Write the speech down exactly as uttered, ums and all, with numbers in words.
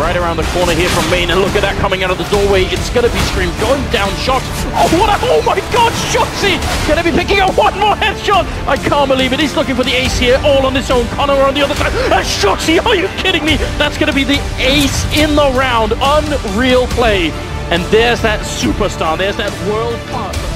right around the corner here from main, and look at that coming out of the doorway. It's gonna be Scream going down shox. Oh, what a, oh my god, Shoxy gonna be picking up one more headshot. I can't believe it. He's looking for the ace here, all on his own. Connor on the other side. And Shoxy, are you kidding me? That's gonna be the ace in the round. Unreal play. And there's that superstar, there's that world class.